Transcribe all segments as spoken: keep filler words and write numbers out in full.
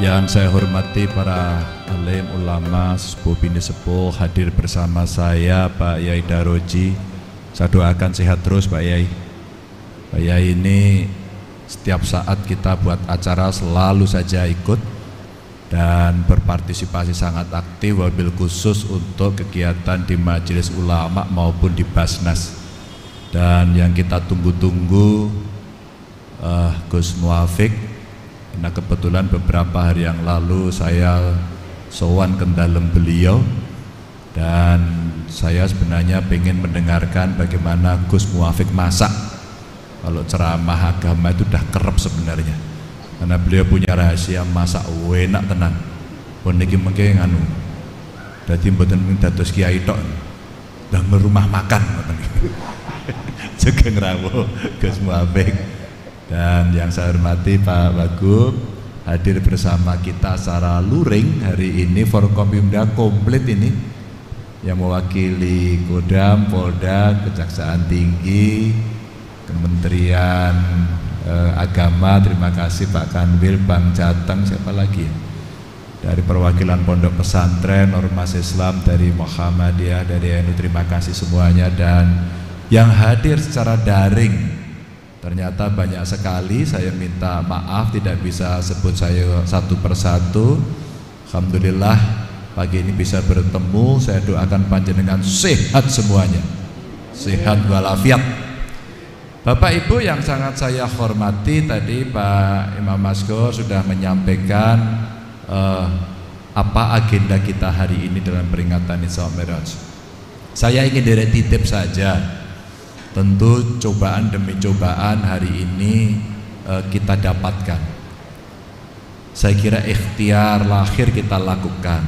Yang saya hormati para alim, ulama, sepuh bini sepuh, hadir bersama saya Pak Yai Daroji. Saya doakan sehat terus Pak Yai. Pak Yai ini setiap saat kita buat acara selalu saja ikut dan berpartisipasi sangat aktif, wabil khusus untuk kegiatan di majelis ulama maupun di Basnas. Dan yang kita tunggu-tunggu uh, Gus Muafiq. Nah kebetulan beberapa hari yang lalu saya sowan ke dalam beliau dan saya sebenarnya ingin mendengarkan bagaimana Gus Muafiq masak. Kalau ceramah agama itu udah kerep sebenarnya, karena beliau punya rahasia masak enak tenan. Pun niki mengke nganu. Dadi mboten dados kiai tok. Ndang rumah makan ngoten. Sugeng rawuh Gus Muafiq. Dan yang saya hormati Pak Wagub hadir bersama kita secara luring hari ini. Forkompimda komplit ini yang mewakili Kodam, Polda, Kejaksaan Tinggi, Kementerian eh, Agama. Terima kasih Pak Kanwil, Bang Jateng, siapa lagi ya? Dari perwakilan Pondok Pesantren, Ormas Islam, dari Muhammadiyah, dari N U, terima kasih semuanya. Dan yang hadir secara daring ternyata banyak sekali. Saya minta maaf tidak bisa sebut saya satu persatu. Alhamdulillah pagi ini bisa bertemu. Saya doakan panjenengan sehat semuanya, sehat walafiat. Bapak Ibu yang sangat saya hormati, tadi Pak Imam Maskur sudah menyampaikan eh, apa agenda kita hari ini dalam peringatan Isra Mi'raj. Saya ingin direct titip saja. Tentu cobaan demi cobaan hari ini uh, kita dapatkan. Saya kira ikhtiar lahir kita lakukan,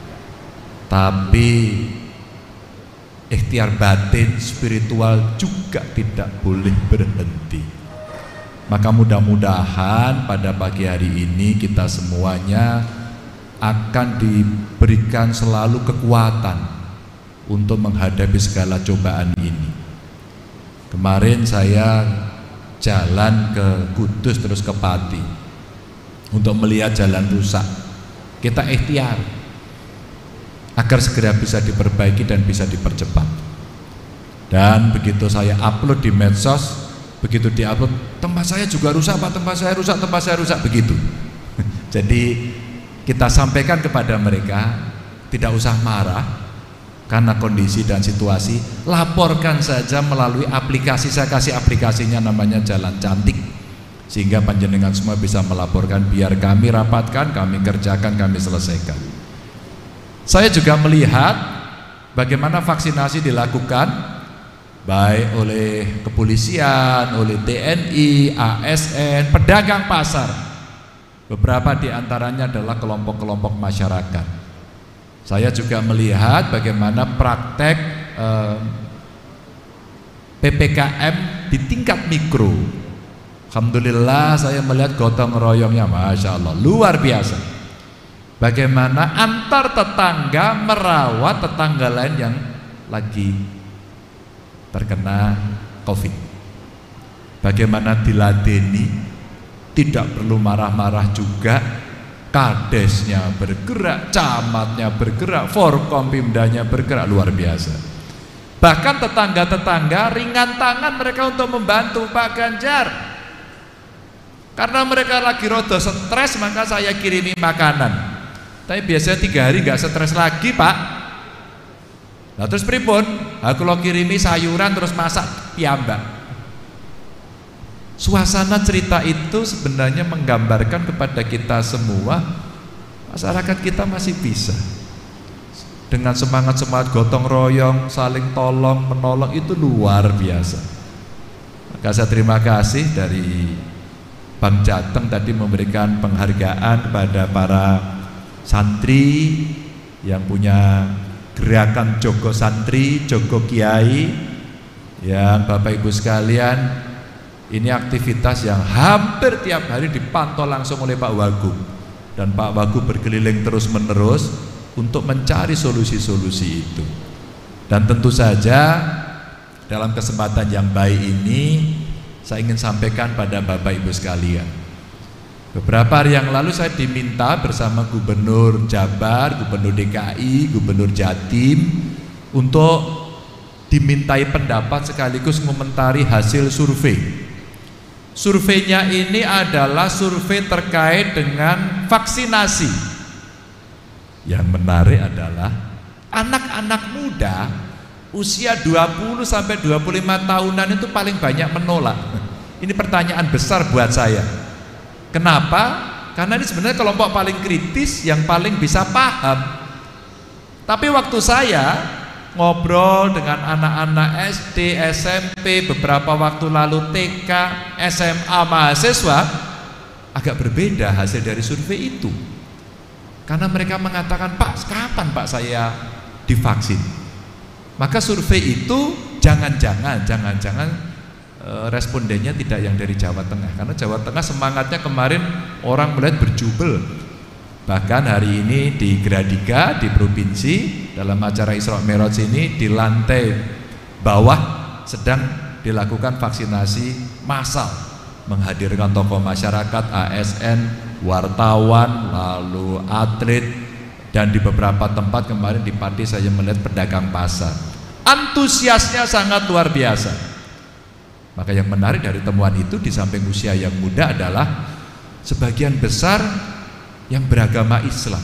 tapi ikhtiar batin spiritual juga tidak boleh berhenti. Maka mudah-mudahan pada pagi hari ini kita semuanya akan diberikan selalu kekuatan untuk menghadapi segala cobaan ini. Kemarin saya jalan ke Kudus terus ke Pati untuk melihat jalan rusak. Kita ikhtiar agar segera bisa diperbaiki dan bisa dipercepat. Dan begitu saya upload di medsos, begitu diupload, tempat saya juga rusak Pak, tempat saya rusak, tempat saya rusak, begitu. Jadi kita sampaikan kepada mereka, tidak usah marah karena kondisi dan situasi, laporkan saja melalui aplikasi. Saya kasih aplikasinya namanya Jalan Cantik, sehingga panjenengan semua bisa melaporkan, biar kami rapatkan, kami kerjakan, kami selesaikan. Saya juga melihat bagaimana vaksinasi dilakukan baik oleh kepolisian, oleh T N I, A S N, pedagang pasar. Beberapa diantaranya adalah kelompok-kelompok masyarakat. Saya juga melihat bagaimana praktek eh, P P K M di tingkat mikro. Alhamdulillah saya melihat gotong royongnya, Masya Allah, luar biasa. Bagaimana antar tetangga merawat tetangga lain yang lagi terkena COVID. Bagaimana diladeni, tidak perlu marah-marah juga. Kadesnya bergerak, camatnya bergerak, Forkompimdanya bergerak, luar biasa. Bahkan tetangga-tetangga ringan tangan mereka untuk membantu Pak Ganjar. Karena mereka lagi rodo stres, maka saya kirimi makanan. Tapi biasanya tiga hari nggak stres lagi Pak. Nah terus pripun? Aku lo kirimi sayuran terus masak piyambak. Suasana cerita itu sebenarnya menggambarkan kepada kita semua, masyarakat kita masih bisa dengan semangat-semangat gotong royong, saling tolong menolong, itu luar biasa. Maka saya terima kasih dari Bang Jateng tadi memberikan penghargaan kepada para santri yang punya gerakan Jogo Santri, Jogo Kiai, yang Bapak Ibu sekalian, ini aktivitas yang hampir tiap hari dipantau langsung oleh Pak Wagub. Dan Pak Wagub berkeliling terus menerus untuk mencari solusi-solusi itu. Dan tentu saja dalam kesempatan yang baik ini saya ingin sampaikan pada Bapak Ibu sekalian, Beberapa hari yang lalu saya diminta bersama Gubernur Jabar, Gubernur D K I, Gubernur Jatim untuk dimintai pendapat sekaligus mengomentari hasil survei. Surveinya ini adalah survei terkait dengan vaksinasi. Yang menarik adalah anak-anak muda usia dua puluh sampai dua puluh lima tahunan itu paling banyak menolak. Ini pertanyaan besar buat saya. Kenapa? Karena ini sebenarnya kelompok paling kritis yang paling bisa paham. Tapi waktu saya ngobrol dengan anak-anak S D, S M P, beberapa waktu lalu T K, S M A mahasiswa, agak berbeda hasil dari survei itu. Karena mereka mengatakan, Pak, kapan Pak saya divaksin? Maka survei itu jangan-jangan, jangan-jangan respondennya tidak yang dari Jawa Tengah, karena Jawa Tengah semangatnya kemarin orang melihat berjubel. Bahkan hari ini di Gradika, di provinsi, dalam acara Isra Mi'raj ini di lantai bawah sedang dilakukan vaksinasi massal, menghadirkan tokoh masyarakat, A S N, wartawan, lalu atlet, dan di beberapa tempat kemarin di Pati saya melihat pedagang pasar. Antusiasnya sangat luar biasa. Maka yang menarik dari temuan itu, di samping usia yang muda adalah sebagian besar yang beragama Islam.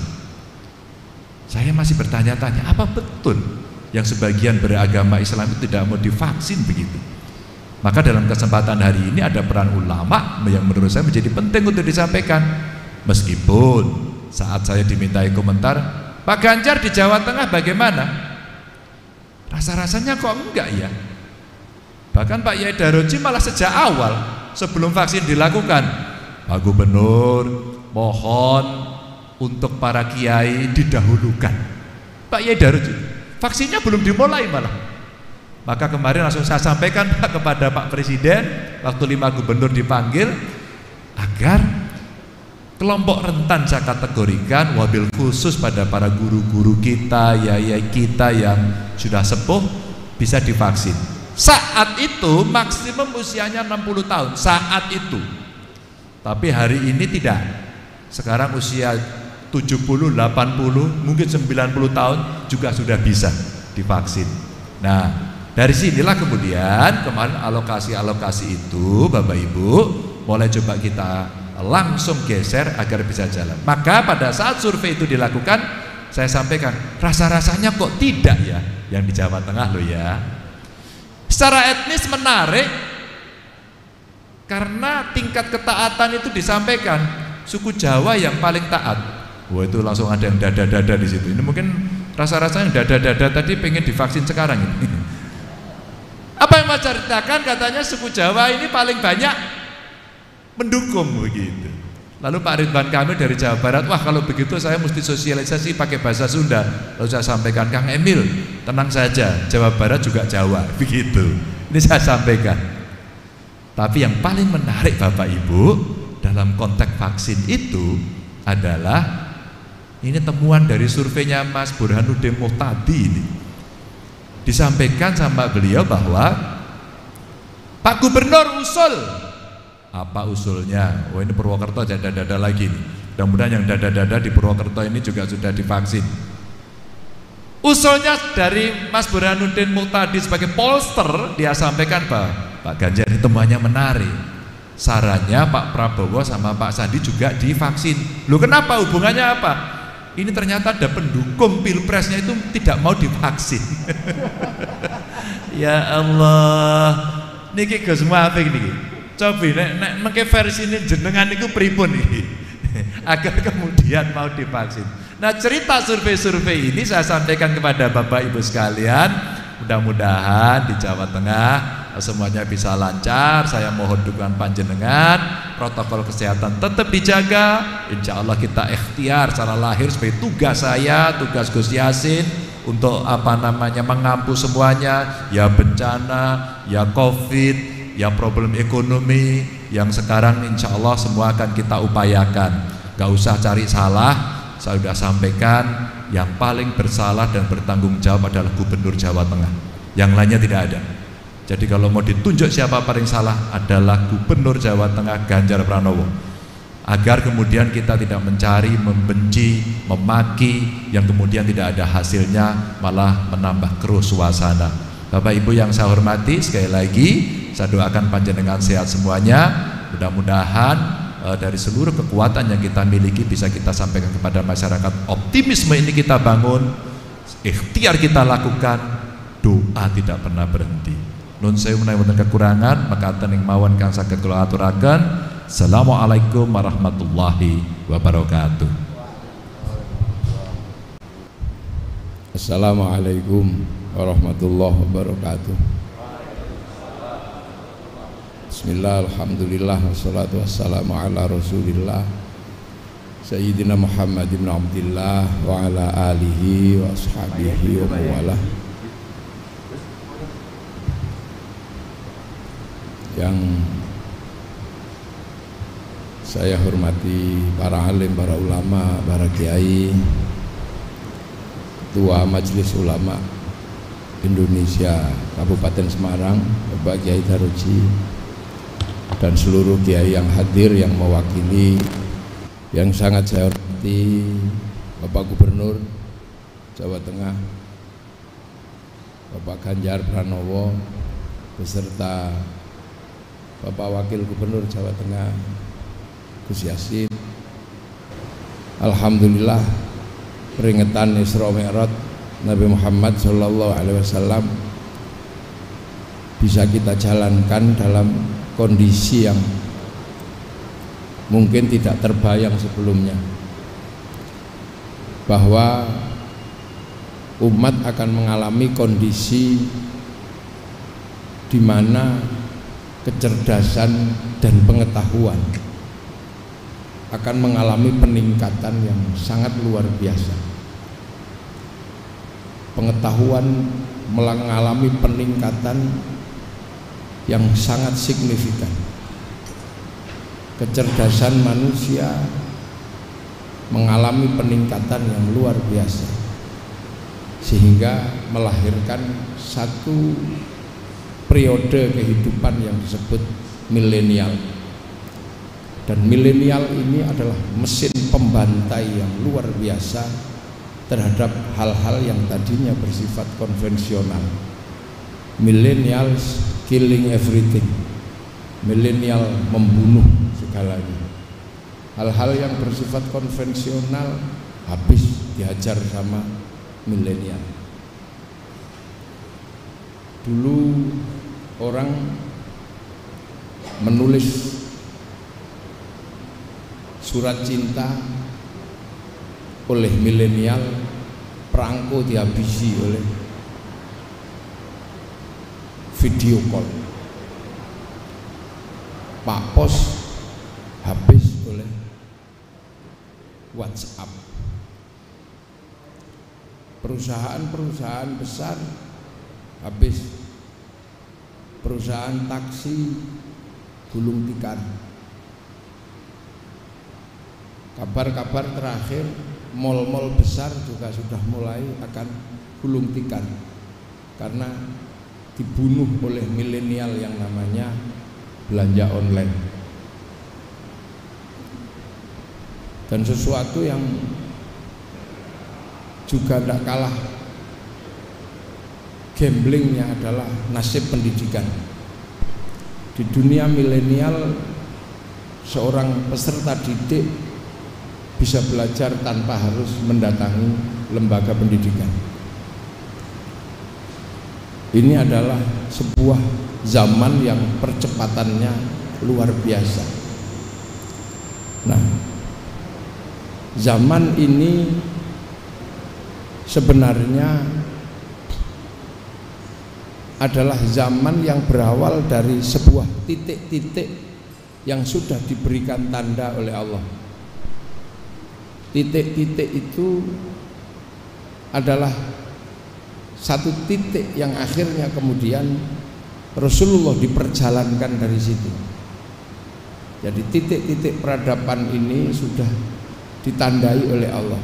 Saya masih bertanya-tanya, apa betul yang sebagian beragama Islam itu tidak mau divaksin begitu? Maka dalam kesempatan hari ini ada peran ulama yang menurut saya menjadi penting untuk disampaikan. Meskipun saat saya dimintai komentar, Pak Ganjar di Jawa Tengah bagaimana? Rasa-rasanya kok enggak ya? Bahkan Pak Yai Daroji malah sejak awal sebelum vaksin dilakukan, Pak Gubernur mohon untuk para kiai didahulukan. Pak Yai Daroji, vaksinnya belum dimulai malah. Maka kemarin langsung saya sampaikan Pak kepada Pak Presiden waktu lima gubernur dipanggil, agar kelompok rentan saya kategorikan, wabil khusus pada para guru-guru kita, yai kita yang sudah sepuh bisa divaksin. Saat itu maksimum usianya enam puluh tahun saat itu. Tapi hari ini tidak. Sekarang usia tujuh puluh, delapan puluh, mungkin sembilan puluh tahun juga sudah bisa divaksin. Nah, dari sinilah kemudian kemarin alokasi-alokasi itu Bapak Ibu mulai coba kita langsung geser agar bisa jalan. Maka pada saat survei itu dilakukan, saya sampaikan, rasa-rasanya kok tidak ya yang di Jawa Tengah loh ya. Secara etnis menarik karena tingkat ketaatan itu disampaikan, suku Jawa yang paling taat. Wah, itu langsung ada yang dada-dada di situ. Ini mungkin rasa-rasanya yang dada-dada tadi pengen divaksin sekarang ini. Apa yang Mas ceritakan, katanya suku Jawa ini paling banyak mendukung begitu. Lalu Pak Ridwan Kamil dari Jawa Barat, wah kalau begitu saya mesti sosialisasi pakai bahasa Sunda. Lalu saya sampaikan, Kang Emil, tenang saja, Jawa Barat juga Jawa, begitu. Ini saya sampaikan. Tapi yang paling menarik Bapak Ibu dalam konteks vaksin itu adalah ini temuan dari surveinya Mas Burhanuddin Muhtadi ini. Disampaikan sama beliau bahwa Pak Gubernur usul. Apa usulnya? Oh, ini Purwokerto dada-dada lagi nih. Mudah-mudahan yang dada-dada di Purwokerto ini juga sudah divaksin. Usulnya dari Mas Burhanuddin Muhtadi sebagai polster, dia sampaikan Pak, Pak Ganjar ini temuannya menarik. Sarannya Pak Prabowo sama Pak Sandi juga divaksin. Loh, kenapa? Hubungannya apa? Ini ternyata ada pendukung pilpresnya itu tidak mau divaksin. Ya Allah, niki Gus Muafik niki. Coba nek nek mengke versi ini jenengan itu pripun iki agar kemudian mau divaksin. Nah, cerita survei-survei ini saya sampaikan kepada Bapak Ibu sekalian. Mudah-mudahan di Jawa Tengah semuanya bisa lancar. Saya mohon dukungan panjenengan, protokol kesehatan tetap dijaga. Insya Allah kita ikhtiar secara lahir sebagai tugas saya, tugas Gus Yasin untuk apa namanya mengampu semuanya, ya bencana, ya Covid, ya problem ekonomi yang sekarang insya Allah semua akan kita upayakan. Gak usah cari salah, saya sudah sampaikan yang paling bersalah dan bertanggung jawab adalah Gubernur Jawa Tengah, yang lainnya tidak ada. Jadi kalau mau ditunjuk siapa paling salah adalah Gubernur Jawa Tengah Ganjar Pranowo. agar kemudian kita tidak mencari, membenci, memaki yang kemudian tidak ada hasilnya, malah menambah keruh suasana. Bapak Ibu yang saya hormati, sekali lagi saya doakan panjenengan sehat semuanya. Mudah-mudahan e, dari seluruh kekuatan yang kita miliki bisa kita sampaikan kepada masyarakat. Optimisme ini kita bangun, ikhtiar kita lakukan, doa tidak pernah berhenti. Nun sewu menawi wonten kekurangan, maka ing mawon kang saged kula aturaken. Assalamualaikum warahmatullahi wabarakatuh. Assalamualaikum warahmatullahi wabarakatuh. Bismillah, alhamdulillah, wassalatu wassalamu ala rasulillah Sayyidina Muhammad ibn Abdillah wa ala alihi wa ashabihi wa mawalah. Yang saya hormati para alim, para ulama, para kiai, Ketua Majelis Ulama Indonesia Kabupaten Semarang, Bapak Kiai Daroji, dan seluruh kiai yang hadir yang mewakili, yang sangat saya hormati Bapak Gubernur Jawa Tengah, Bapak Ganjar Pranowo, beserta Bapak Wakil Gubernur Jawa Tengah Gus Yasin. Alhamdulillah, peringatan Isra Mi'raj Nabi Muhammad Shallallahu Alaihi Wasallam bisa kita jalankan dalam kondisi yang mungkin tidak terbayang sebelumnya, bahwa umat akan mengalami kondisi di mana kecerdasan dan pengetahuan akan mengalami peningkatan yang sangat luar biasa. Pengetahuan mengalami peningkatan yang sangat signifikan. Kecerdasan manusia mengalami peningkatan yang luar biasa, sehingga melahirkan satu periode kehidupan yang disebut milenial. Dan milenial ini adalah mesin pembantai yang luar biasa terhadap hal-hal yang tadinya bersifat konvensional. Millennials killing everything. Milenial membunuh segalanya. Hal-hal yang bersifat konvensional habis dihajar sama milenial. Dulu orang menulis surat cinta oleh milenial, perangko dihabisi oleh video call. Pak Pos habis oleh WhatsApp. Perusahaan-perusahaan besar habis. Perusahaan taksi gulung tikar. Kabar-kabar terakhir, mal-mal besar juga sudah mulai akan gulung tikar karena dibunuh oleh milenial yang namanya belanja online. Dan sesuatu yang juga tidak kalah gamblingnya adalah nasib pendidikan. Di dunia milenial, seorang peserta didik bisa belajar tanpa harus mendatangi lembaga pendidikan. Ini adalah sebuah zaman yang percepatannya luar biasa. Nah, zaman ini sebenarnya adalah zaman yang berawal dari sebuah titik-titik yang sudah diberikan tanda oleh Allah. Titik-titik itu adalah satu titik yang akhirnya kemudian Rasulullah diperjalankan dari situ. Jadi titik-titik peradaban ini sudah ditandai oleh Allah.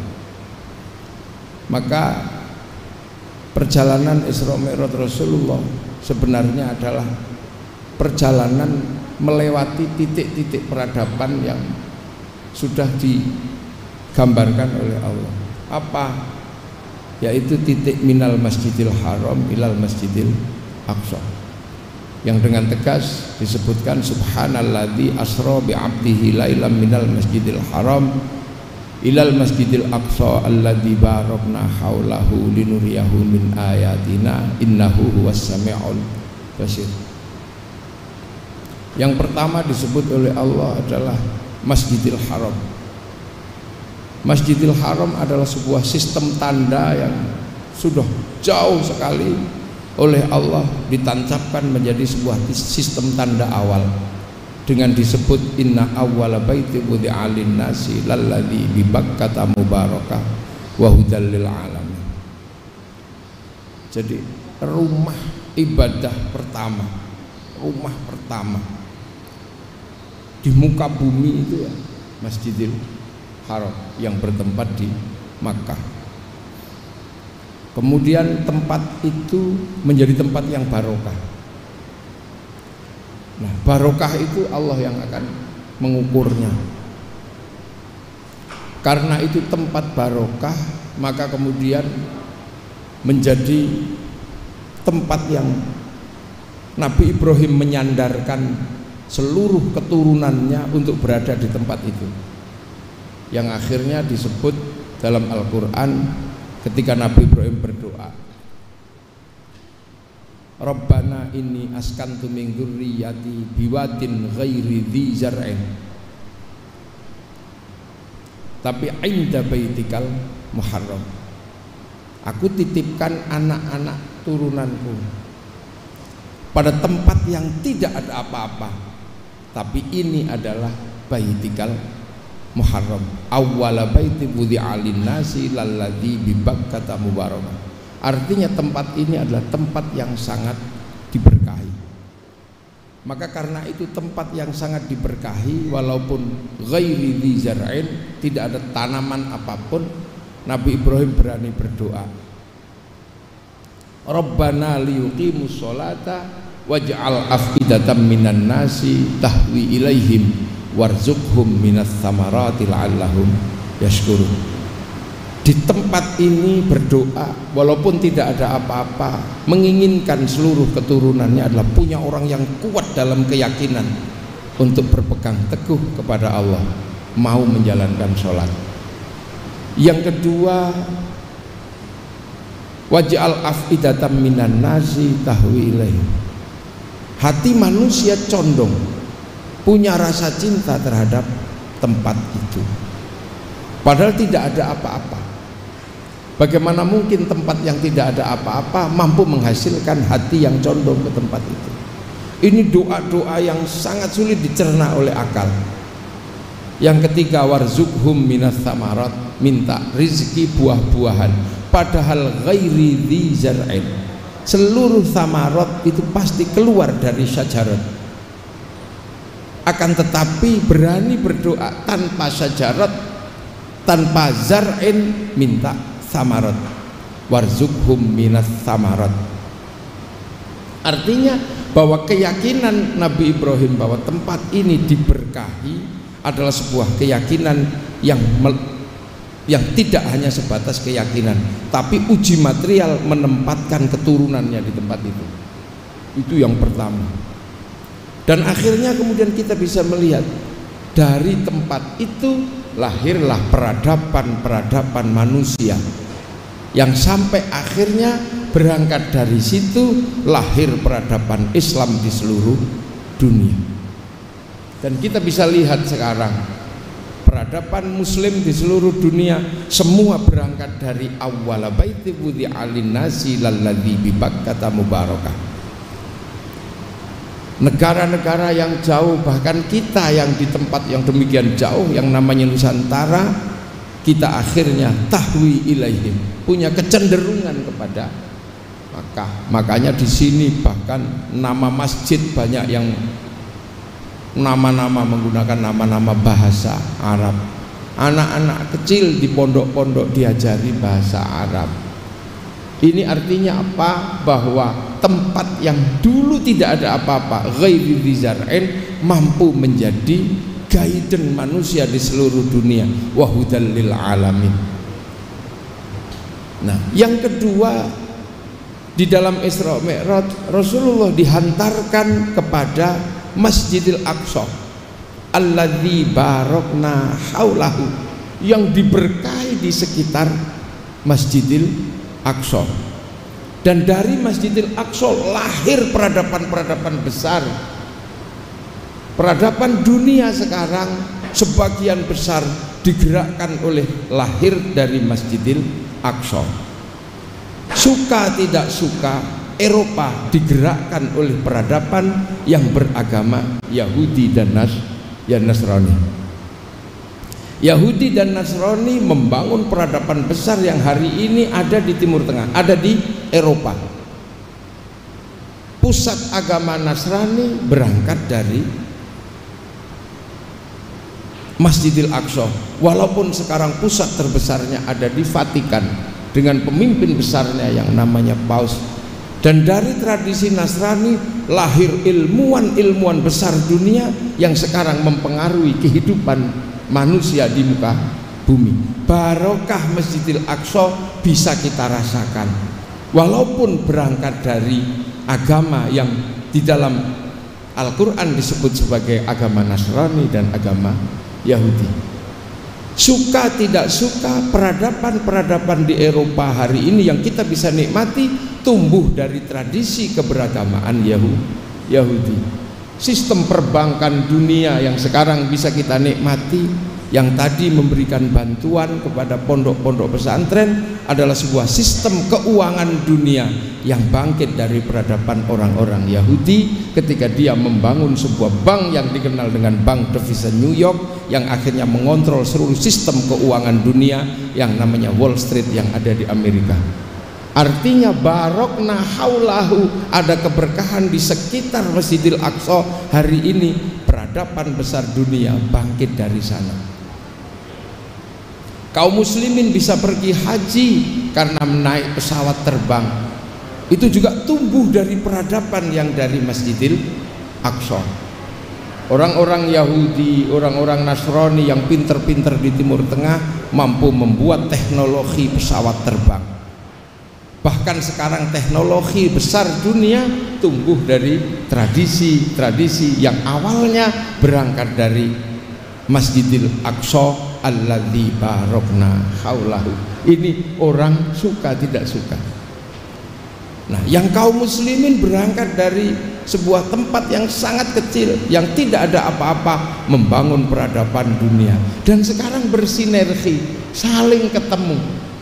Maka perjalanan Isra Mi'raj Rasulullah sebenarnya adalah perjalanan melewati titik-titik peradaban yang sudah digambarkan oleh Allah. Apa? Yaitu titik minal masjidil haram ilal masjidil aqsa, yang dengan tegas disebutkan subhanalladzi asra bi 'abdihi lailam minal masjidil haram ilal masjidil aqsa alladzi barakna haulahu linuriyahu min ayatina innahu huwas samiul basir. Yang pertama disebut oleh Allah adalah Masjidil Haram. Masjidil Haram adalah sebuah sistem tanda yang sudah jauh sekali oleh Allah ditancapkan menjadi sebuah sistem tanda awal dengan disebut inna awwala baiti wudi'a lin-nasi lalladzi bi Bakkata mubarakah wa hudal lil alamin. Jadi rumah ibadah pertama, rumah pertama di muka bumi itu ya Masjidil Haram yang bertempat di Makkah. Kemudian tempat itu menjadi tempat yang barokah. Nah, barokah itu Allah yang akan mengukurnya. Karena itu tempat barokah, maka kemudian menjadi tempat yang Nabi Ibrahim menyandarkan seluruh keturunannya untuk berada di tempat itu, yang akhirnya disebut dalam Al-Quran ketika Nabi Ibrahim berdoa, Rabbana inni askantu min dzurriyyati biwadin ghairi dzi zar'in tapi inda baitikal muharram. Aku titipkan anak-anak turunanku pada tempat yang tidak ada apa-apa, tapi ini adalah baitikal muharram, awwala baiti wudi'a lin-nasi lalladzi bi Bakkata mubarakah. Artinya tempat ini adalah tempat yang sangat diberkahi. Maka karena itu tempat yang sangat diberkahi, walaupun ghairi dzi zar'in, tidak ada tanaman apapun, Nabi Ibrahim berani berdoa, Rabbana liyuqimus sholata waj'al afidatan minan nasi tahwi ilaihim warzuqhum minas samarati la'allahum yashkurun. Di tempat ini berdoa walaupun tidak ada apa-apa, menginginkan seluruh keturunannya adalah punya orang yang kuat dalam keyakinan untuk berpegang teguh kepada Allah, mau menjalankan sholat. Yang kedua, waj'al afidatan minan nasi tahwi ilaihim. Hati manusia condong, punya rasa cinta terhadap tempat itu, padahal tidak ada apa-apa. Bagaimana mungkin tempat yang tidak ada apa-apa mampu menghasilkan hati yang condong ke tempat itu? Ini doa-doa yang sangat sulit dicerna oleh akal. Yang ketiga, warzuqhum minas samarat, minta rizki buah-buahan, padahal ghairi dzi zar'in. Seluruh samarat itu pasti keluar dari syajarat. Akan tetapi berani berdoa tanpa syajarat, tanpa zar'in, minta samarat, warzuqhum minas samarat. Artinya bahwa keyakinan Nabi Ibrahim bahwa tempat ini diberkahi adalah sebuah keyakinan yang yang tidak hanya sebatas keyakinan, tapi uji material menempatkan keturunannya di tempat itu. Itu yang pertama. Dan akhirnya kemudian kita bisa melihat dari tempat itu lahirlah peradaban-peradaban manusia yang sampai akhirnya berangkat dari situ lahir peradaban Islam di seluruh dunia. Dan kita bisa lihat sekarang peradaban muslim di seluruh dunia semua berangkat dari awwala baiti wudi'a lin-nasi lalladzi bi Bakkata mubarakah. Negara-negara yang jauh, bahkan kita yang di tempat yang demikian jauh yang namanya Nusantara, kita akhirnya tahwi ilaihim, punya kecenderungan kepada Makkah. Makanya di sini bahkan nama masjid banyak yang nama-nama menggunakan nama-nama bahasa Arab. Anak-anak kecil di pondok-pondok diajari bahasa Arab. Ini artinya apa? Bahwa tempat yang dulu tidak ada apa-apa, ghairi dzi zar'in, mampu menjadi guidance manusia di seluruh dunia, wa hudal lil alamin. Nah, yang kedua, di dalam Isra Mi'raj Rasulullah dihantarkan kepada Masjidil Aqsa alladzi barakna haulahu, yang diberkahi di sekitar Masjidil Aqsa. Dan dari Masjidil Aqsa lahir peradaban-peradaban besar. Peradaban dunia sekarang sebagian besar digerakkan oleh lahir dari Masjidil Aqsa. Suka tidak suka, Eropa digerakkan oleh peradaban yang beragama Yahudi dan Nas ya Nasrani. Yahudi dan Nasrani membangun peradaban besar yang hari ini ada di Timur Tengah, ada di Eropa. Pusat agama Nasrani berangkat dari Masjidil Aqsa, walaupun sekarang pusat terbesarnya ada di Vatikan dengan pemimpin besarnya yang namanya Paus. Dan dari tradisi Nasrani lahir ilmuwan-ilmuwan besar dunia yang sekarang mempengaruhi kehidupan manusia di muka bumi. Barokah Masjidil Aqsa bisa kita rasakan walaupun berangkat dari agama yang di dalam Al-Quran disebut sebagai agama Nasrani dan agama Yahudi. Suka tidak suka, peradaban-peradaban di Eropa hari ini yang kita bisa nikmati tumbuh dari tradisi keberagamaan Yahudi. Sistem perbankan dunia yang sekarang bisa kita nikmati, yang tadi memberikan bantuan kepada pondok-pondok pesantren, adalah sebuah sistem keuangan dunia yang bangkit dari peradaban orang-orang Yahudi ketika dia membangun sebuah bank yang dikenal dengan Bank Devisa New York, yang akhirnya mengontrol seluruh sistem keuangan dunia yang namanya Wall Street yang ada di Amerika. Artinya barokna haulahu, ada keberkahan di sekitar Masjidil Aqsa hari ini. Peradaban besar dunia bangkit dari sana. Kaum muslimin bisa pergi haji karena menaik pesawat terbang. Itu juga tumbuh dari peradaban yang dari Masjidil Aqsa. Orang-orang Yahudi, orang-orang Nasrani yang pinter-pinter di Timur Tengah mampu membuat teknologi pesawat terbang. Bahkan sekarang teknologi besar dunia tumbuh dari tradisi-tradisi yang awalnya berangkat dari Masjidil Aqsa alladzi barokna haulahu. Ini orang suka tidak suka. Nah, yang kaum muslimin berangkat dari sebuah tempat yang sangat kecil, yang tidak ada apa-apa, membangun peradaban dunia, dan sekarang bersinergi, saling ketemu,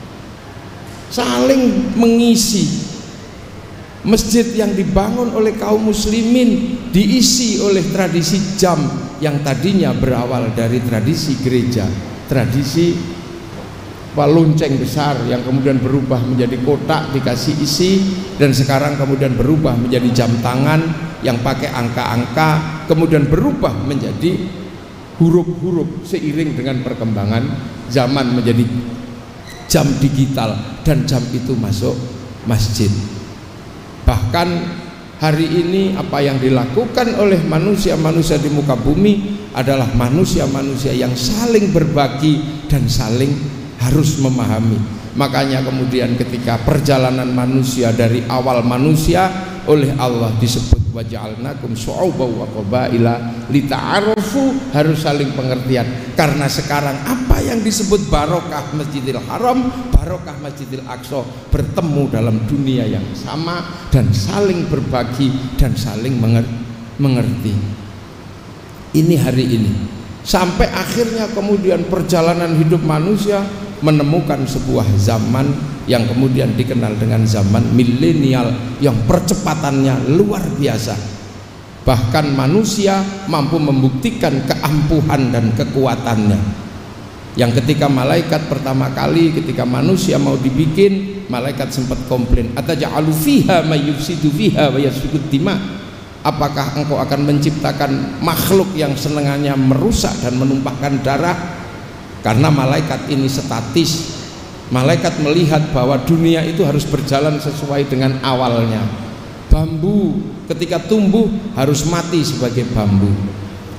saling mengisi. Masjid yang dibangun oleh kaum muslimin diisi oleh tradisi jam yang tadinya berawal dari tradisi gereja, tradisi lonceng besar yang kemudian berubah menjadi kotak dikasih isi, dan sekarang kemudian berubah menjadi jam tangan yang pakai angka-angka, kemudian berubah menjadi huruf-huruf seiring dengan perkembangan zaman menjadi jam digital, dan jam itu masuk masjid. Bahkan hari ini apa yang dilakukan oleh manusia-manusia di muka bumi adalah manusia-manusia yang saling berbagi dan saling harus memahami. Makanya kemudian ketika perjalanan manusia dari awal manusia oleh Allah disebut waja'alnakum syu'uban wa qabaila lita'arufu, harus saling pengertian. Karena sekarang apa yang disebut barokah Masjidil Haram, barokah Masjidil Aqsa bertemu dalam dunia yang sama dan saling berbagi dan saling mengerti. Ini hari ini sampai akhirnya kemudian perjalanan hidup manusia menemukan sebuah zaman yang kemudian dikenal dengan zaman milenial yang percepatannya luar biasa. Bahkan manusia mampu membuktikan keampuhan dan kekuatannya, yang ketika malaikat pertama kali ketika manusia mau dibikin, malaikat sempat komplain, ataj'alu fiha may yufsidu fiha wa yasfiku dima, apakah engkau akan menciptakan makhluk yang senangannya merusak dan menumpahkan darah? Karena malaikat ini statis, malaikat melihat bahwa dunia itu harus berjalan sesuai dengan awalnya. Bambu ketika tumbuh harus mati sebagai bambu,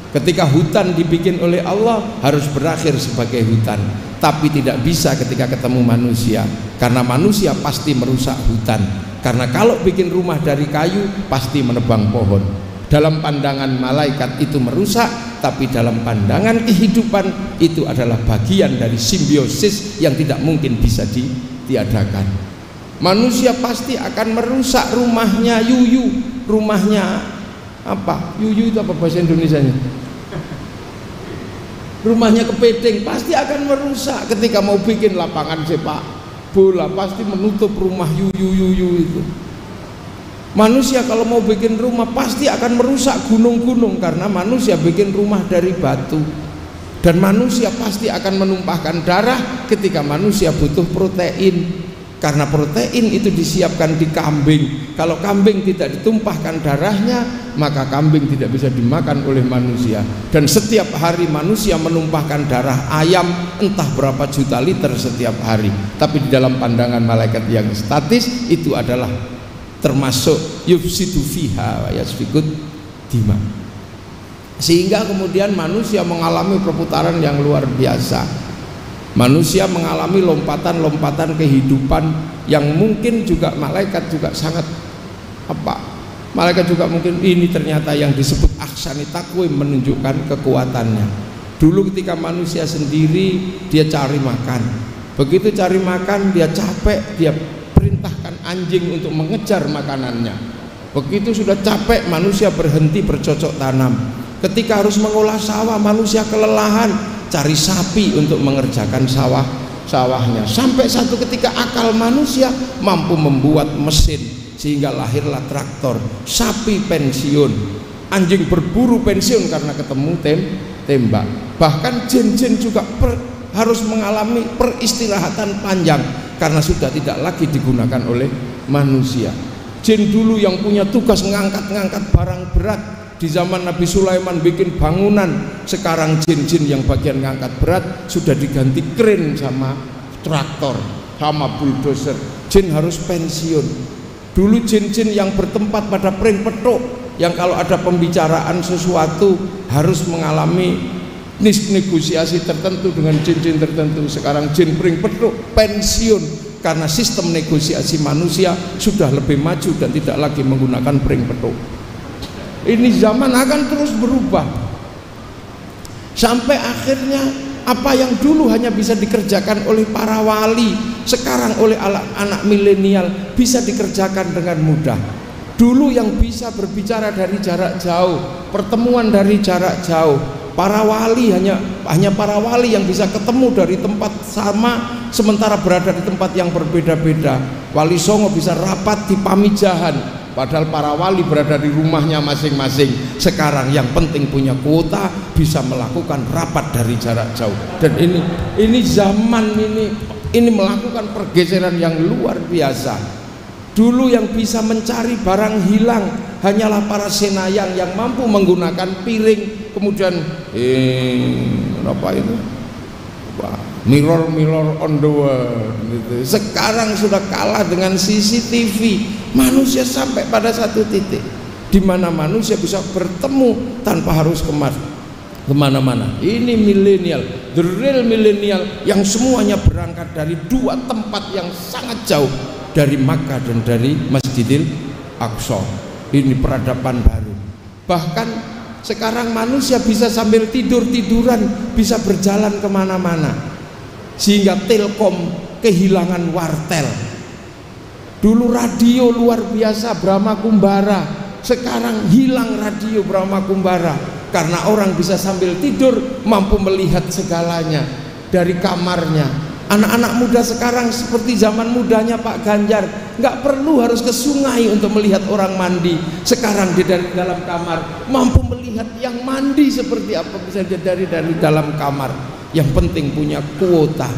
Ketika hutan dibikin oleh Allah harus berakhir sebagai hutan, tapi tidak bisa ketika ketemu manusia, karena manusia pasti merusak hutan. Karena kalau bikin rumah dari kayu pasti menebang pohon. Dalam pandangan malaikat itu merusak, tapi dalam pandangan kehidupan itu adalah bagian dari simbiosis yang tidak mungkin bisa ditiadakan. Manusia pasti akan merusak rumahnya yuyu, rumahnya apa? Yuyu itu apa bahasa Indonesianya? Rumahnya kepiting pasti akan merusak. Ketika mau bikin lapangan sepak bola pasti menutup rumah yuyu yuyu itu. Manusia kalau mau bikin rumah pasti akan merusak gunung-gunung, karena manusia bikin rumah dari batu. Dan manusia pasti akan menumpahkan darah ketika manusia butuh protein, karena protein itu disiapkan di kambing. Kalau kambing tidak ditumpahkan darahnya, maka kambing tidak bisa dimakan oleh manusia. Dan setiap hari manusia menumpahkan darah ayam entah berapa juta liter setiap hari. Tapi di dalam pandangan malaikat yang statis itu adalah termasuk yufsidu fiha wa yasfikut dima. Sehingga kemudian manusia mengalami perputaran yang luar biasa. Manusia mengalami lompatan-lompatan kehidupan yang mungkin juga malaikat juga sangat apa? Malaikat juga mungkin ini ternyata yang disebut aksani takwim menunjukkan kekuatannya. Dulu ketika manusia sendiri dia cari makan. Begitu cari makan dia capek, dia perintahkan anjing untuk mengejar makanannya. Begitu sudah capek manusia berhenti bercocok tanam. Ketika harus mengolah sawah manusia kelelahan, cari sapi untuk mengerjakan sawah sawahnya. Sampai satu ketika akal manusia mampu membuat mesin sehingga lahirlah traktor. Sapi pensiun, anjing berburu pensiun karena ketemu tem tembak. Bahkan jin-jin juga per, harus mengalami peristirahatan panjang karena sudah tidak lagi digunakan oleh manusia. Jin dulu yang punya tugas ngangkat-ngangkat barang berat, di zaman Nabi Sulaiman bikin bangunan, sekarang jin-jin yang bagian ngangkat berat sudah diganti kren sama traktor sama bulldozer. Jin harus pensiun. Dulu jin-jin yang bertempat pada pring petuk, yang kalau ada pembicaraan sesuatu harus mengalami negosiasi tertentu dengan jin-jin tertentu. Sekarang jin pring petuk pensiun karena sistem negosiasi manusia sudah lebih maju dan tidak lagi menggunakan pring petuk. Ini zaman akan terus berubah sampai akhirnya apa yang dulu hanya bisa dikerjakan oleh para wali, sekarang oleh anak milenial bisa dikerjakan dengan mudah. Dulu yang bisa berbicara dari jarak jauh, pertemuan dari jarak jauh, para wali hanya hanya para wali yang bisa ketemu dari tempat sama sementara berada di tempat yang berbeda-beda. Wali Songo bisa rapat di Pamijahan padahal para wali berada di rumahnya masing-masing. Sekarang yang penting punya kuota, bisa melakukan rapat dari jarak jauh. Dan ini ini zaman ini ini melakukan pergeseran yang luar biasa. Dulu yang bisa mencari barang hilang hanyalah para senayang yang mampu menggunakan piring, kemudian eh apa itu? Wah, mirror mirror on the wall gitu. Sekarang sudah kalah dengan C C T V. Manusia sampai pada satu titik di mana manusia bisa bertemu tanpa harus kemar kemana-mana. Ini milenial, the real milenial yang semuanya berangkat dari dua tempat yang sangat jauh, dari Makkah dan dari Masjidil Aqsa. Ini peradaban baru. Bahkan sekarang manusia bisa sambil tidur-tiduran bisa berjalan kemana-mana, sehingga Telkom kehilangan wartel. Dulu radio luar biasa Brahma Kumbara, sekarang hilang radio Brahma Kumbara karena orang bisa sambil tidur mampu melihat segalanya dari kamarnya. Anak-anak muda sekarang seperti zaman mudanya Pak Ganjar, nggak perlu harus ke sungai untuk melihat orang mandi. Sekarang di dari dalam kamar mampu melihat yang mandi seperti apa, bisa dari dari dalam kamar. Yang penting punya kuota.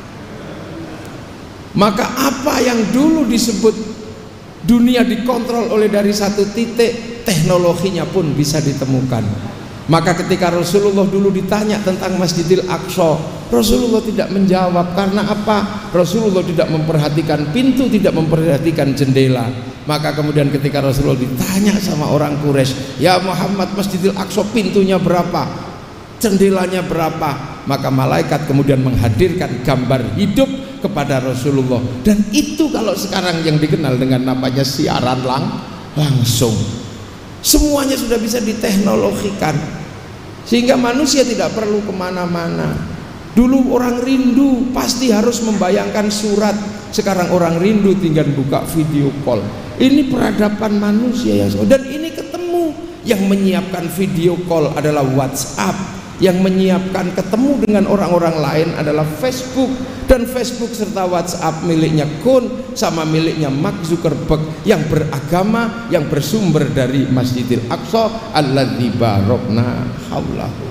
Maka apa yang dulu disebut dunia dikontrol oleh dari satu titik, teknologinya pun bisa ditemukan. Maka ketika Rasulullah dulu ditanya tentang Masjidil Aqsa, Rasulullah tidak menjawab. Karena apa? Rasulullah tidak memperhatikan pintu, tidak memperhatikan jendela. Maka kemudian ketika Rasulullah ditanya sama orang Quraisy, ya Muhammad, Masjidil Aqsa pintunya berapa, jendelanya berapa? Maka malaikat kemudian menghadirkan gambar hidup kepada Rasulullah. Dan itu kalau sekarang yang dikenal dengan namanya siaran lang langsung. Semuanya sudah bisa diteknologikan, sehingga manusia tidak perlu kemana-mana. Dulu orang rindu pasti harus membayangkan surat, sekarang orang rindu tinggal buka video call. Ini peradaban manusia ya, dan ini ketemu. Yang menyiapkan video call adalah WhatsApp, yang menyiapkan ketemu dengan orang-orang lain adalah Facebook. Dan Facebook serta WhatsApp miliknya Kun sama miliknya Mark Zuckerberg yang beragama, yang bersumber dari Masjidil Aqsa alladzi barokna haulahu.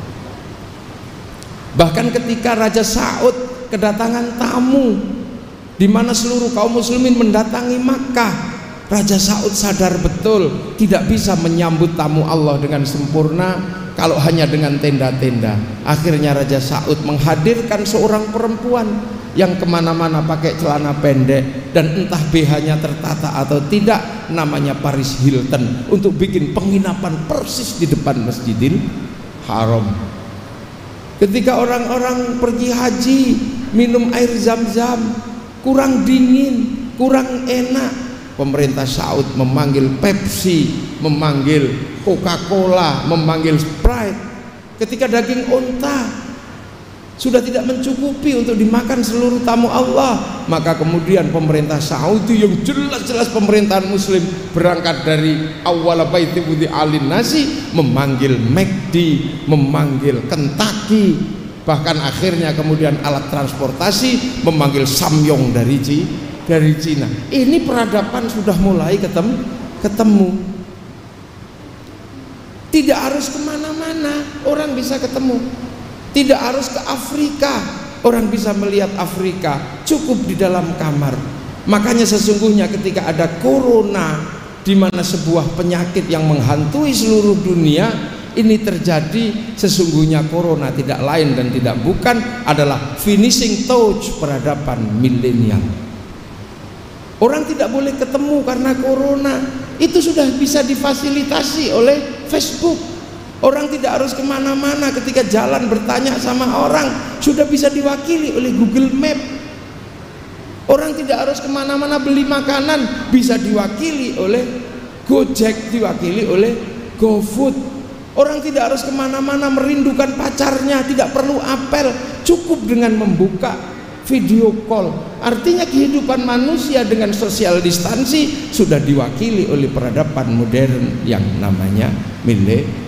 Bahkan ketika Raja Saud kedatangan tamu, di mana seluruh kaum muslimin mendatangi Makkah, Raja Saud sadar betul tidak bisa menyambut tamu Allah dengan sempurna kalau hanya dengan tenda-tenda. Akhirnya Raja Saud menghadirkan seorang perempuan yang kemana-mana pakai celana pendek dan entah B H-nya tertata atau tidak, namanya Paris Hilton, untuk bikin penginapan persis di depan Masjidil Haram. Ketika orang-orang pergi haji minum air zam-zam kurang dingin, kurang enak, pemerintah Saud memanggil Pepsi, memanggil Coca-Cola, memanggil Sprite. Ketika daging unta sudah tidak mencukupi untuk dimakan seluruh tamu Allah, maka kemudian pemerintah Saudi yang jelas-jelas pemerintahan muslim berangkat dari awal baiti wudi alin nasi, memanggil McD, memanggil Kentucky, bahkan akhirnya kemudian alat transportasi memanggil Samyong dari Ci, dari Cina. Ini peradaban sudah mulai ketemu, ketemu. Tidak harus kemana-mana, orang bisa ketemu. Tidak harus ke Afrika, orang bisa melihat Afrika, cukup di dalam kamar. Makanya sesungguhnya ketika ada corona, di mana sebuah penyakit yang menghantui seluruh dunia ini terjadi, sesungguhnya corona tidak lain dan tidak bukan adalah finishing touch peradaban milenial. Orang tidak boleh ketemu karena corona, itu sudah bisa difasilitasi oleh Facebook. Orang tidak harus kemana-mana, ketika jalan bertanya sama orang sudah bisa diwakili oleh Google Map. Orang tidak harus kemana-mana beli makanan, bisa diwakili oleh Gojek, diwakili oleh GoFood. Orang tidak harus kemana-mana merindukan pacarnya, tidak perlu apel, cukup dengan membuka video call. Artinya kehidupan manusia dengan social distansi sudah diwakili oleh peradaban modern yang namanya milenial.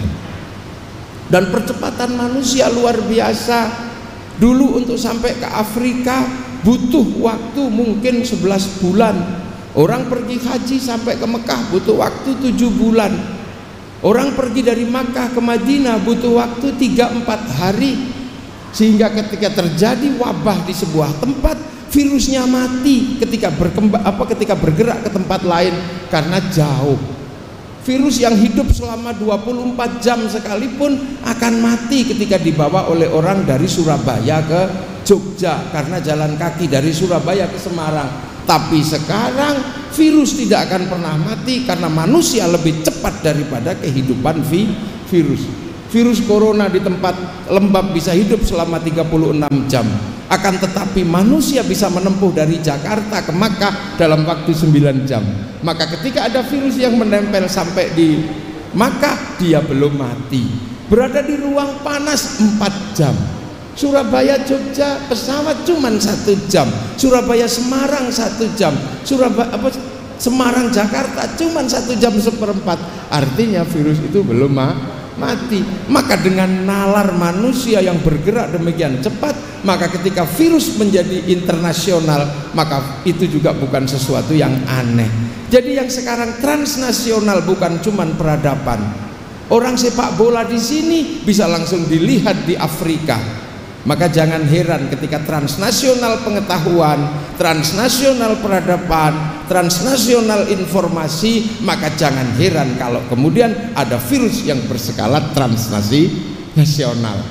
Dan percepatan manusia luar biasa. Dulu untuk sampai ke Afrika butuh waktu mungkin sebelas bulan. Orang pergi haji sampai ke Mekah butuh waktu tujuh bulan. Orang pergi dari Makkah ke Madinah butuh waktu tiga empat hari. Sehingga ketika terjadi wabah di sebuah tempat, virusnya mati ketika berkembang apa ketika bergerak ke tempat lain karena jauh. Virus yang hidup selama dua puluh empat jam sekalipun akan mati ketika dibawa oleh orang dari Surabaya ke Jogja, karena jalan kaki dari Surabaya ke Semarang. Tapi sekarang virus tidak akan pernah mati karena manusia lebih cepat daripada kehidupan vi virus. Virus corona di tempat lembab bisa hidup selama tiga puluh enam jam. Akan tetapi manusia bisa menempuh dari Jakarta ke Makkah dalam waktu sembilan jam. Maka ketika ada virus yang menempel sampai di Makkah, dia belum mati. Berada di ruang panas empat jam. Surabaya Jogja pesawat cuma satu jam. Surabaya Semarang satu jam. Surabaya apa Semarang Jakarta cuma satu jam seperempat. Artinya virus itu belum mati. Maka dengan nalar manusia yang bergerak demikian cepat, maka ketika virus menjadi internasional, maka itu juga bukan sesuatu yang aneh. Jadi yang sekarang transnasional bukan cuman peradaban. Orang sepak bola di sini bisa langsung dilihat di Afrika. Maka jangan heran ketika transnasional pengetahuan, transnasional peradaban, transnasional informasi, maka jangan heran kalau kemudian ada virus yang berskala transnasional.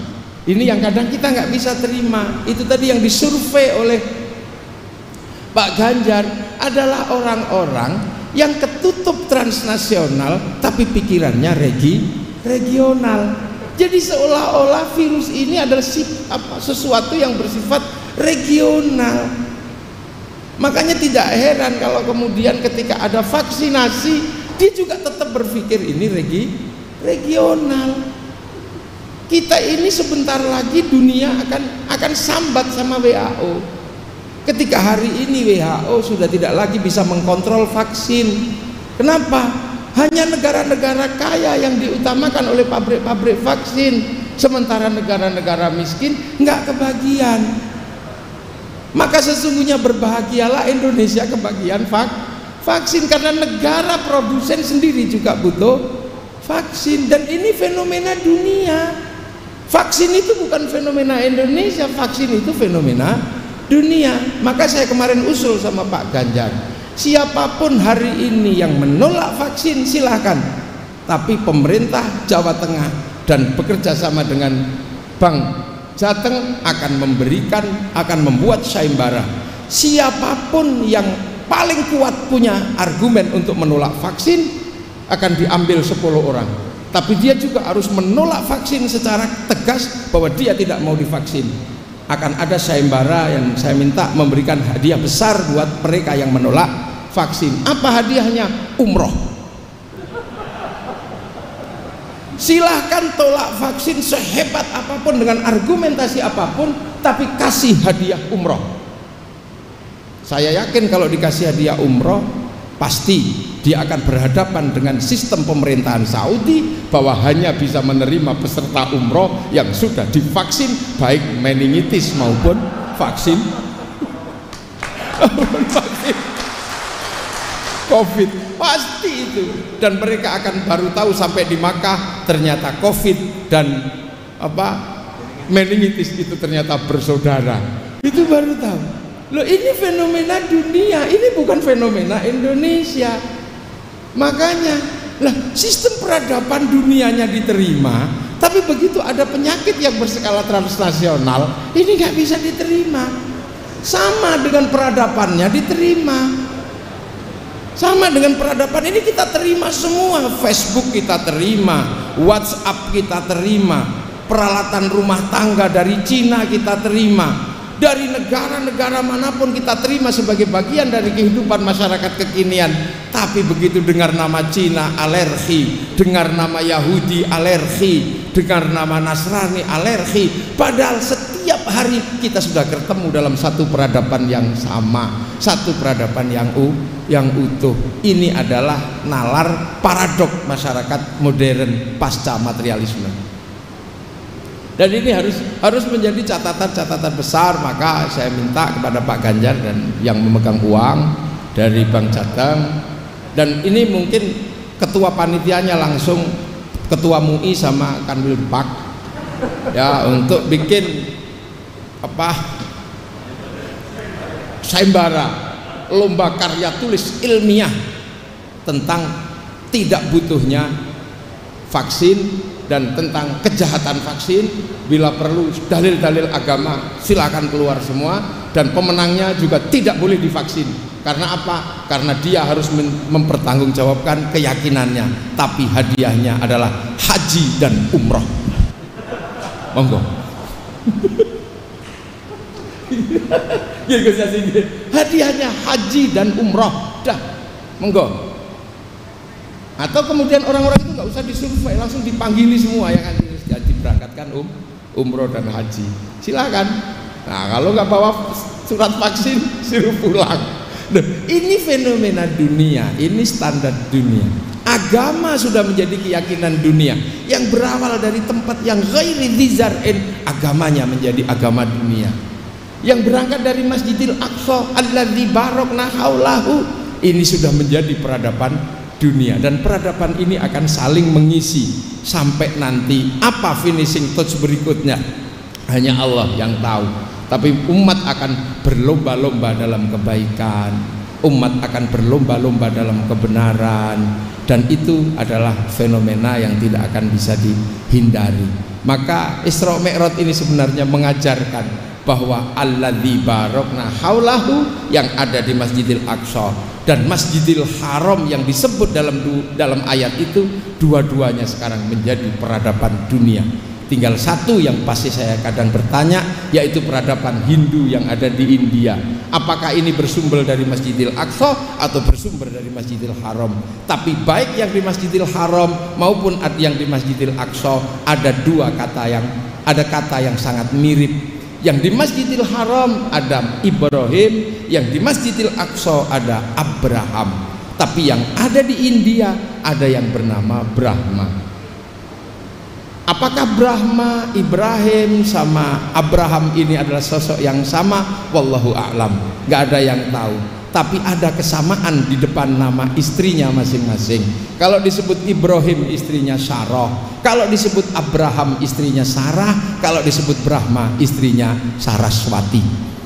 Ini yang kadang kita nggak bisa terima. Itu tadi yang disurvei oleh Pak Ganjar adalah orang-orang yang ketutup transnasional tapi pikirannya regi, regional. Jadi seolah-olah virus ini adalah apa, sesuatu yang bersifat regional. Makanya tidak heran kalau kemudian ketika ada vaksinasi dia juga tetap berpikir ini regi, regional. Kita ini sebentar lagi dunia akan akan sambat sama W H O. Ketika hari ini W H O sudah tidak lagi bisa mengkontrol vaksin. Kenapa? Hanya negara-negara kaya yang diutamakan oleh pabrik-pabrik vaksin, sementara negara-negara miskin nggak kebagian. Maka sesungguhnya berbahagialah Indonesia kebagian vak vaksin, karena negara produsen sendiri juga butuh vaksin. Dan ini fenomena dunia. Vaksin itu bukan fenomena Indonesia, vaksin itu fenomena dunia. Maka saya kemarin usul sama Pak Ganjar, siapapun hari ini yang menolak vaksin silahkan, tapi pemerintah Jawa Tengah dan bekerja sama dengan Bank Jateng akan memberikan, akan membuat sayembara. Siapapun yang paling kuat punya argumen untuk menolak vaksin akan diambil sepuluh orang. Tapi dia juga harus menolak vaksin secara tegas bahwa dia tidak mau divaksin. Akan ada sayembara yang saya minta memberikan hadiah besar buat mereka yang menolak vaksin. Apa hadiahnya? Umroh. Silahkan tolak vaksin sehebat apapun dengan argumentasi apapun, tapi kasih hadiah umroh. Saya yakin kalau dikasih hadiah umroh, pasti dia akan berhadapan dengan sistem pemerintahan Saudi bahwa hanya bisa menerima peserta umroh yang sudah divaksin, baik meningitis maupun vaksin vaksin COVID. Pasti itu. Dan mereka akan baru tahu sampai di Makkah ternyata COVID dan apa meningitis itu ternyata bersaudara. Itu baru tahu. Loh, ini fenomena dunia, ini bukan fenomena Indonesia. Makanya lah sistem peradaban dunianya diterima, tapi begitu ada penyakit yang berskala transnasional ini nggak bisa diterima. Sama dengan peradabannya diterima, sama dengan peradaban ini kita terima semua. Facebook kita terima, WhatsApp kita terima, peralatan rumah tangga dari Cina kita terima, dari negara-negara manapun kita terima sebagai bagian dari kehidupan masyarakat kekinian. Tapi begitu dengar nama Cina alergi, dengar nama Yahudi alergi, dengar nama Nasrani alergi. Padahal setiap hari kita sudah ketemu dalam satu peradaban yang sama, satu peradaban yang u, yang utuh. Ini adalah nalar paradok masyarakat modern pasca materialisme. Dan ini harus harus menjadi catatan-catatan besar. Maka saya minta kepada Pak Ganjar dan yang memegang uang dari Bank Jateng, dan ini mungkin ketua panitianya langsung ketua M U I sama Kanwil Pak ya, untuk bikin apa sayembara lomba karya tulis ilmiah tentang tidak butuhnya vaksin dan tentang kejahatan vaksin. Bila perlu dalil-dalil agama silakan keluar semua, dan pemenangnya juga tidak boleh divaksin. Karena apa? Karena dia harus mempertanggungjawabkan keyakinannya, tapi hadiahnya adalah haji dan umroh. Monggo. Hadiahnya haji dan umroh, dah, monggo. Atau kemudian orang-orang itu nggak usah disurvei, langsung dipanggili semua yang akan diberangkatkan um, umroh dan haji, silakan. Nah, kalau nggak bawa surat vaksin suruh pulang. Nah, ini fenomena dunia, ini standar dunia. Agama sudah menjadi keyakinan dunia yang berawal dari tempat yang ghairi dzar'in, agamanya menjadi agama dunia. Yang berangkat dari Masjidil Aqsa alladzi barakna haulahu, ini sudah menjadi peradaban dunia, dan peradaban ini akan saling mengisi sampai nanti apa finishing touch berikutnya hanya Allah yang tahu. Tapi umat akan berlomba-lomba dalam kebaikan, umat akan berlomba-lomba dalam kebenaran, dan itu adalah fenomena yang tidak akan bisa dihindari. Maka Isra Mi'raj ini sebenarnya mengajarkan bahwa alladzi barokna haulahu, yang ada di Masjidil Aqsa dan Masjidil Haram yang disebut dalam dalam ayat itu, dua-duanya sekarang menjadi peradaban dunia. Tinggal satu yang pasti saya kadang bertanya, yaitu peradaban Hindu yang ada di India. Apakah ini bersumber dari Masjidil Aqsa atau bersumber dari Masjidil Haram? Tapi baik yang di Masjidil Haram maupun yang di Masjidil Aqsa, ada dua kata yang ada kata yang sangat mirip. Yang di Masjidil Haram ada Ibrahim, yang di Masjidil Aqsa ada Abraham. Tapi yang ada di India ada yang bernama Brahma. Apakah Brahma, Ibrahim sama Abraham ini adalah sosok yang sama? Wallahu a'lam, gak ada yang tahu. Tapi ada kesamaan di depan nama istrinya masing-masing. Kalau disebut Ibrahim istrinya Sarah, kalau disebut Abraham istrinya Sarah, kalau disebut Brahma istrinya Saraswati.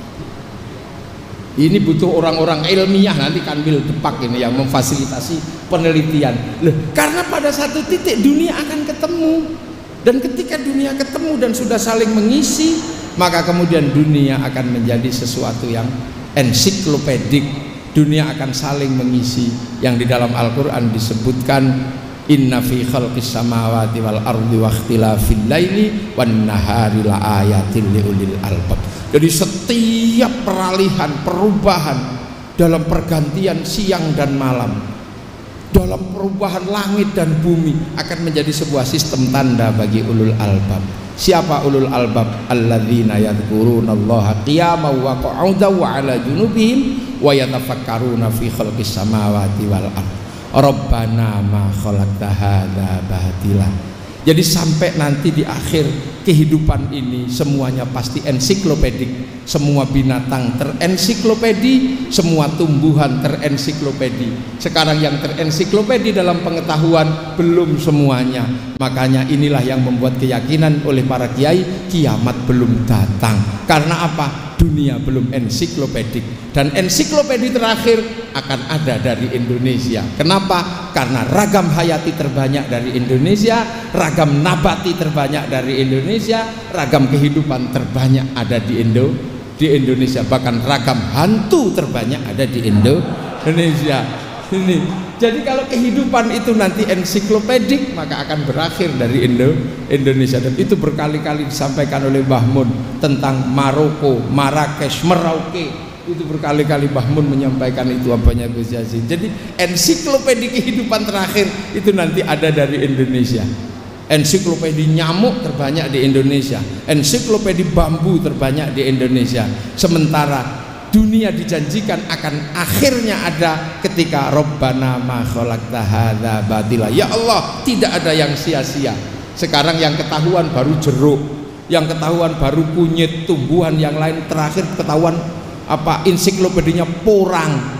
Ini butuh orang-orang ilmiah nanti Kanwil Depak ini yang memfasilitasi penelitian. Loh, karena pada satu titik dunia akan ketemu. Dan ketika dunia ketemu dan sudah saling mengisi, maka kemudian dunia akan menjadi sesuatu yang ensiklopedik. Dunia akan saling mengisi, yang di dalam Al-Quran disebutkan inna fi khalqis samawati wal ardi wa ikhtilafil laili wan nahari la ayatin liulil albab. Jadi setiap peralihan, perubahan dalam pergantian siang dan malam, dalam perubahan langit dan bumi, akan menjadi sebuah sistem tanda bagi ulul albab. Siapa ulul albab? Alladzina yadhkurunallaha qiyaman wa qu'udan wa 'ala junubihim wa yatafakkaruna fi khalqis samawati wal ardh. Rabbana ma khalaqta hadza batila. Jadi sampai nanti di akhir kehidupan ini semuanya pasti ensiklopedik. Semua binatang terensiklopedi, semua tumbuhan terensiklopedi. Sekarang yang terensiklopedi dalam pengetahuan belum semuanya. Makanya inilah yang membuat keyakinan oleh para kiai kiamat belum datang. Karena apa? Dunia belum ensiklopedik, dan ensiklopedi terakhir akan ada dari Indonesia. Kenapa? Karena ragam hayati terbanyak dari Indonesia, ragam nabati terbanyak dari Indonesia, ragam kehidupan terbanyak ada di Indo di Indonesia, bahkan ragam hantu terbanyak ada di Indonesia. Ini. Jadi kalau kehidupan itu nanti ensiklopedik, maka akan berakhir dari Indo Indonesia. Dan itu berkali-kali disampaikan oleh Mbah Mun tentang Maroko, Marrakesh, Merauke. Itu berkali-kali Mbah Mun menyampaikan itu apanya Gus Yazid. Jadi ensiklopedi kehidupan terakhir itu nanti ada dari Indonesia. Ensiklopedi nyamuk terbanyak di Indonesia, ensiklopedi bambu terbanyak di Indonesia. Sementara dunia dijanjikan akan akhirnya ada ketika Rabbana ma khalaqta hadza batila. Ya Allah, tidak ada yang sia-sia. Sekarang yang ketahuan baru jeruk, yang ketahuan baru kunyit, tumbuhan yang lain terakhir ketahuan apa ensiklopedinya porang.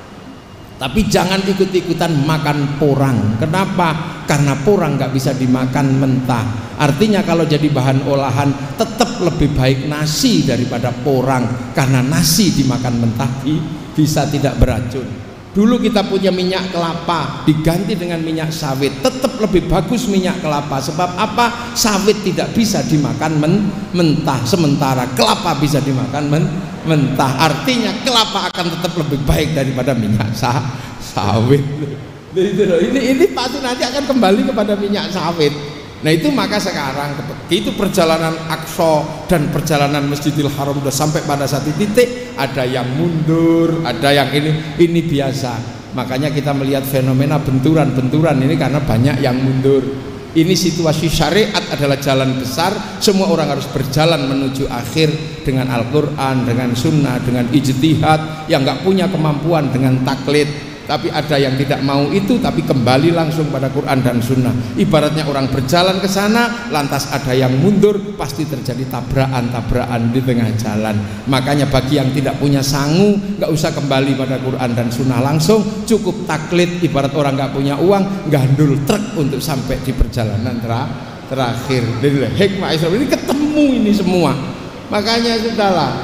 Tapi jangan ikut-ikutan makan porang. Kenapa? Karena porang nggak bisa dimakan mentah. Artinya kalau jadi bahan olahan tetap lebih baik nasi daripada porang, karena nasi dimakan mentah bisa tidak beracun. Dulu kita punya minyak kelapa diganti dengan minyak sawit, tetap lebih bagus minyak kelapa. Sebab apa? Sawit tidak bisa dimakan men mentah, sementara kelapa bisa dimakan men mentah. Artinya kelapa akan tetap lebih baik daripada minyak sa sawit. Ini ini pasti nanti akan kembali kepada minyak sawit. Nah itu maka sekarang itu perjalanan Aqsa dan perjalanan Masjidil Haram sudah sampai pada satu titik, ada yang mundur, ada yang ini ini biasa. Makanya kita melihat fenomena benturan-benturan ini karena banyak yang mundur. Ini situasi syariat adalah jalan besar, semua orang harus berjalan menuju akhir dengan Al-Quran, dengan sunnah, dengan ijtihad. Yang nggak punya kemampuan dengan taklid. Tapi ada yang tidak mau itu, tapi kembali langsung pada Quran dan Sunnah. Ibaratnya orang berjalan ke sana, lantas ada yang mundur, pasti terjadi tabrakan-tabrakan di tengah jalan. Makanya bagi yang tidak punya sangu, nggak usah kembali pada Quran dan Sunnah langsung, cukup taklid. Ibarat orang nggak punya uang, gandul truk untuk sampai di perjalanan ter terakhir. Jadi hikmah Islam ini ketemu ini semua. Makanya sudahlah.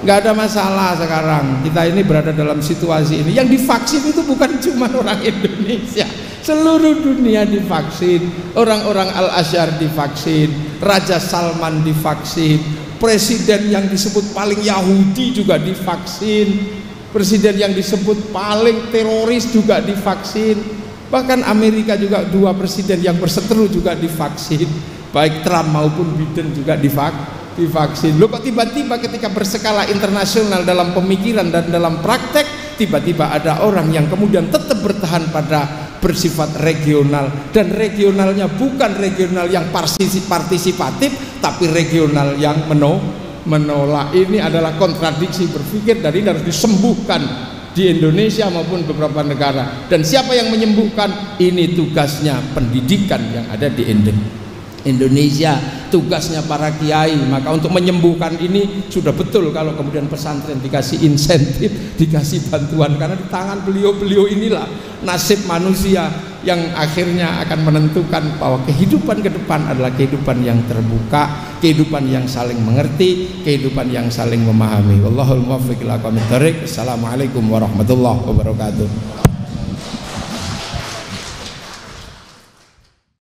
nggak ada masalah sekarang. Kita ini berada dalam situasi ini. Yang divaksin itu bukan cuma orang Indonesia, seluruh dunia divaksin. Orang-orang Al-Azhar divaksin, Raja Salman divaksin, presiden yang disebut paling Yahudi juga divaksin, presiden yang disebut paling teroris juga divaksin. Bahkan Amerika juga dua presiden yang berseteru juga divaksin, baik Trump maupun Biden juga divaksin. divaksin. Loh, kok tiba-tiba ketika berskala internasional dalam pemikiran dan dalam praktek, tiba-tiba ada orang yang kemudian tetap bertahan pada bersifat regional, dan regionalnya bukan regional yang partisipatif, tapi regional yang meno menolak. Ini adalah kontradiksi berpikir dan ini harus disembuhkan di Indonesia maupun beberapa negara. Dan siapa yang menyembuhkan? Ini tugasnya pendidikan yang ada di Indonesia, tugasnya para kiai. Maka untuk menyembuhkan ini sudah betul kalau kemudian pesantren dikasih insentif, dikasih bantuan, karena di tangan beliau-beliau inilah nasib manusia yang akhirnya akan menentukan bahwa kehidupan ke depan adalah kehidupan yang terbuka, kehidupan yang saling mengerti, kehidupan yang saling memahami. Wallahul muwaffiq ila aqwamit thoriq. Assalamualaikum warahmatullahi wabarakatuh.